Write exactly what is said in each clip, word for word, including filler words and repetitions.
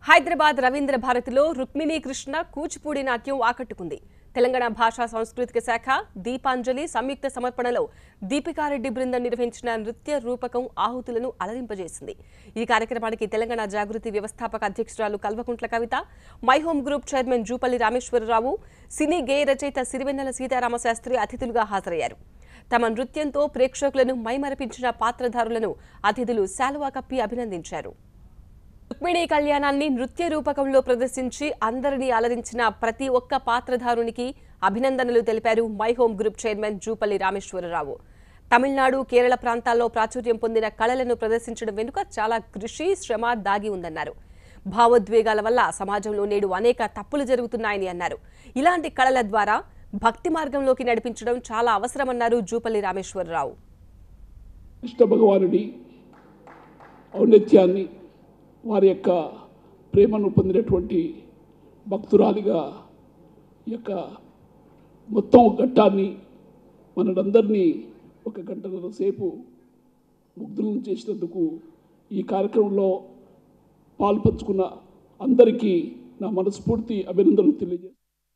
హైదరాబాద్ రవీంద్ర భారతిలో రుక్మిణీ కృష్ణ కూచిపూడి నాట్యం ఆకట్టుకుంది. తెలంగాణ భాషా సాంస్కృతిక శాఖ దీపాంజలి సంయుక్త సమర్పణలో దీపికారెడ్డి బృందం నిర్వహించిన నృత్య రూపకం ఆహుతులను అలరింపజేసింది. ఈ కార్యక్రమానికి తెలంగాణ జాగృతి వ్యవస్థాపక అధ్యక్షురాలు Kalvakuntla Kavitha, My Home Group chairman Jupally Rameswara Rao, cine గేయ రచయిత సిరివెన్నెల సీతారామశాస్త్రి అతిథులుగా హాజరయ్యారు. తమ నృత్యంతో ప్రేక్షకులను మైమరపించిన పాత్రధారులను అతిథులు శాలువా కప్పి అభినందించారు. రుక్మిణీ కళ్యాణాన్ని నృత్య రూపకంలో ప్రదర్శించి అందరినీ అలరించిన ప్రతి ఒక్క పాత్రధారునికి అభినందనలు తెలిపారు My Home Group chairman Jupally Rameswara Rao. Tamil Nadu, Kerala ప్రాంతాల్లో ప్రాచుర్యం పొందిన కళలను ప్రదర్శించడం వెనుక చాలా కృషి, శ్రమ దాగి ఉందన్నారు. భావోద్వేగాల వల్ల సమాజంలో నేడు అనేక తప్పులు జరుగుతున్నాయని అన్నారు. ఇలాంటి కళల ద్వారా భక్తి మార్గంలోకి నడిపించడం చాలా అవసరమన్నారు జూపల్లి రామేశ్వరరావు. కృష్ణ భగవానుడి ఔన్నత్యాన్ని, వారి యొక్క ప్రేమను పొందినటువంటి భక్తురాలిగా ఈ యొక్క మొత్తం ఘట్టాన్ని మనందరినీ ఒక గంటన్నర సేపు ముగ్ధులను చేసినందుకు ఈ కార్యక్రమంలో పాల్పంచుకున్న అందరికీ నా మనస్ఫూర్తి అభినందనలు తెలియజేస్తాను.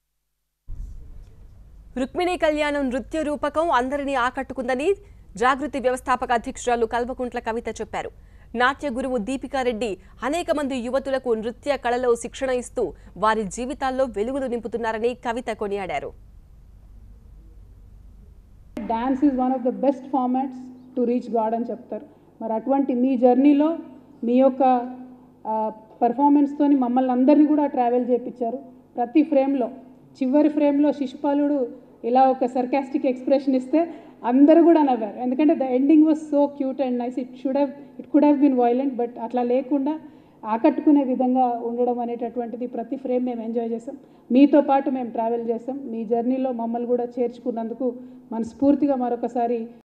రుక్మిణీ కళ్యాణం నృత్య రూపకం అందరినీ ఆకట్టుకుందని జాగృతి వ్యవస్థాపక అధ్యక్షురాలు కల్వకుంట్ల కవిత చెప్పారు. నాట్య గురువు దీపికారెడ్డి అనేక మంది యువతులకు నృత్య కళలో శిక్షణ ఇస్తూ వారి జీవితాల్లో వెలుగులు నింపుతున్నారని కవిత కొనియాడారు. Dance is one of the best formats to reach god అని చెప్తారు. మరి అటువంటి మీ జర్నీలో మీ యొక్క పర్ఫార్మెన్స్తోని మమ్మల్ని అందరినీ కూడా ట్రావెల్ చేయించారు. ప్రతి ఫ్రేమ్లో, చివరి ఫ్రేమ్లో శిశుపాలుడు ఇలా ఒక సర్కాస్టిక్ ఎక్స్ప్రెషన్ ఇస్తే అందరూ కూడా నవ్వారు. ఎందుకంటే the ending was so cute and nice. It should have it could have been violent, but అట్లా లేకుండా ఆకట్టుకునే విధంగా ఉండడం అనేటటువంటిది ప్రతి ఫ్రేమ్ మేము ఎంజాయ్ చేసాం. మీతో పాటు మేము ట్రావెల్ చేసాం. మీ జర్నీలో మమ్మల్ని కూడా చేర్చుకున్నందుకు మనస్ఫూర్తిగా మరొకసారి